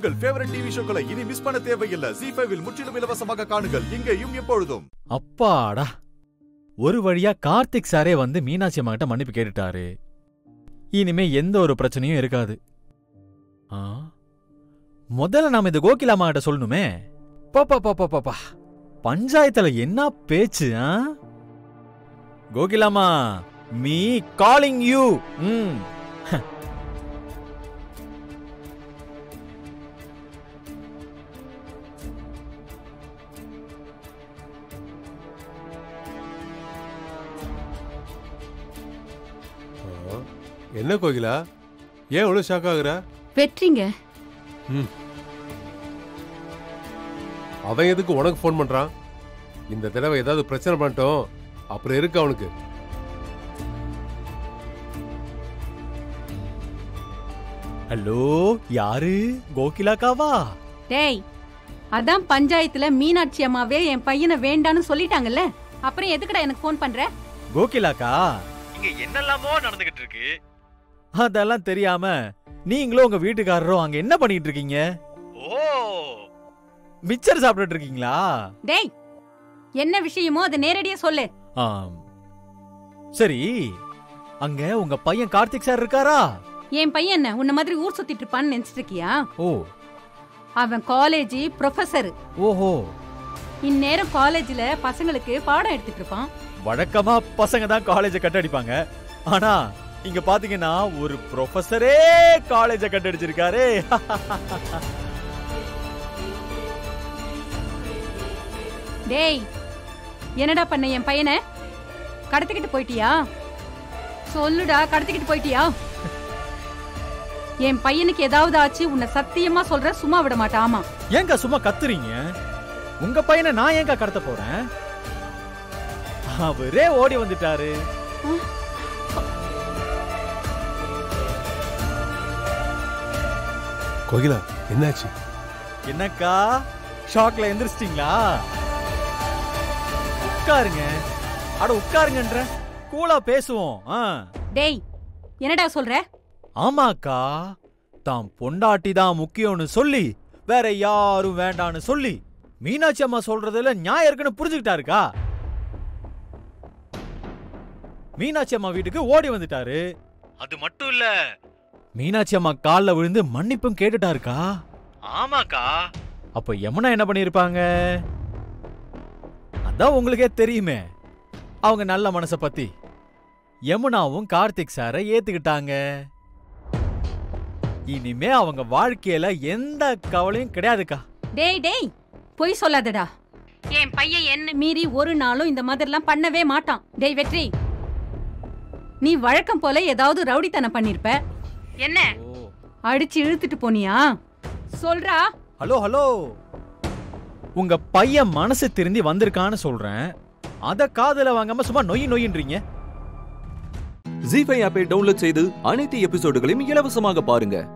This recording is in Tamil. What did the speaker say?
உங்கள் ஃபேவரட் டிவி ஷோக்களை இனி மிஸ் பண்ண தேவையில்லை. ZEE5 இல் முற்றிலும் இலவசமாக காணுங்கள், இங்கேயும் எப்பொழுதும். அப்பாடா, ஒரு வழியா கார்த்திக் சாரே வந்து மீனாட்சி அம்மா கிட்ட மன்னிப்பு கேட்டுட்டாரு. இனிமே எந்த ஒரு பிரச்சனையும் இருக்காது. முதல்ல நாம இந்த கோகிலாமா கிட்ட சொல்லணுமே. பாப்பா பஞ்சாயத்துல என்ன பேச்சு? கோகிலாமா, மீ காலிங் யூ. என்ன கோகிலா, ஏன் இவ்வளவு ஷாக் ஆகுற? வெற்றிங்க. அவன் எதுக்கு உனக்கு போன் பண்றான்? இந்த தடவை ஏதாவது பிரச்சனை பண்ணிட்டோம் அப்புறம் இருக்கு அவனுக்கு. ஹலோ, யாரு? கோகிலாக்காவா? டேய், அதான் பஞ்சாயத்துல மீனாட்சி அம்மாவே என் பையனை வேண்டான்னு சொல்லிட்டாங்கல்ல, அப்புறம் எதுக்குடா எனக்கு போன் பண்ற? கோகிலாக்கா, இங்க என்னெல்லாமோ நடந்துகிட்டு இருக்கு. அதெல்லாம் தெரியாம நீங்களும் உங்க வீட்டுக்காரரும் அங்க என்ன பண்ணிட்டு இருக்கீங்க? ஓ, மிச்சர் சாப்பிட்டு இருக்கீங்களா? டேய், என்ன விஷயமோ அதை நேரடியா சொல்லு. சரி, அங்க உங்க பையன் கார்த்திக் சார் இருக்காரா? என் பையன் என்ன உன்ன மாதிரி ஊர் சுத்திட்டு இருப்பான்னு நினைச்சிட்டு இருக்கியா? ஓ, அவன் காலேஜ் ப்ரொஃபசர். ஓஹோ, இந்நேரம் காலேஜ்ல பசங்களுக்கு பாடம் எடுத்துட்டு இருப்பான். வழக்கமா பசங்க தான் காலேஜ கட்டடிப்பாங்க. ஆனா இங்க பாத்தீங்கன்னா ஒரு ப்ரொஃபசரே காலேஜ கட்டடிச்சிருக்காரு. டேய், என்னடா பண்ண என் பையனை? கடத்திக்கிட்டு போயிட்டியா? சொல்லுடா, கடத்திக்கிட்டு போயிட்டியா? என் பையனுக்கு ஏதாவது ஆச்சு உன்னை சத்தியமா சொல்ற, சும்மா விட மாட்டாமா. ஏங்க சும்மா கத்துறீங்க? உங்க பையனை நான் ஏங்க கடத்த போறேன்? அவரே ஓடி வந்துட்டாரு. கோகிலா, என்னாச்சு? என்னக்கா, ஷாக்ல எந்திரிச்சிட்டீங்களா? உட்காருங்க. அட உட்காருங்கன்ற, கூலா பேசுவோம். டேய், என்னடா சொல்ற? ஆமாக்கா, தாம் பொண்டாட்டி தான் முக்கியம்னு சொல்லி வேற யாரும் வேண்டான்னு சொல்லி மீனாட்சி அம்மா சொல்றதுல நியாயம் இருக்குன்னு புரிஞ்சுக்கிட்டாருக்கா. மீனாட்சி அம்மா வீட்டுக்கு ஓடி வந்துட்டாரு. அது மட்டும் இல்ல, மீனாட்சி அம்மா கால்ல விழுந்து மன்னிப்பும் கேட்டுட்டாருக்கா. ஆமாக்கா. அப்ப யமுனா என்ன பண்ணிருப்பாங்க? அதான் உங்களுக்கே தெரியுமே அவங்க நல்ல மனச பத்தி. யமுனாவும் கார்த்திக் சாரை ஏத்துக்கிட்டாங்க. இனிமே அவங்க வாழ்க்கையில எந்த கவலையும் கிடையாதுக்கா. டேய் டேய், பொய் சொல்லாதடா. என் பையன் என்ன மீறி ஒரு நாளும் இந்த மாதிரிலாம் பண்ணவே மாட்டான். டேய் வெற்றி, நீ வழக்கம் போல ஏதாவது ரவுடித்தனம் பண்ணிருப்ப. என்ன அடிச்சு இழுத்துட்டு போனியா? சொல்றா. ஹலோ ஹலோ, உங்க பையன் மனசு திருந்தி வந்திருக்கான்னு சொல்றேன். அத காதுல வாங்காம சும்மா நொய் நொயின்றீங்க. ZEE5 ஆப்பை டவுன்லோட் செய்து அனைத்து எபிசோடுகளையும் இலவசமாக பாருங்க.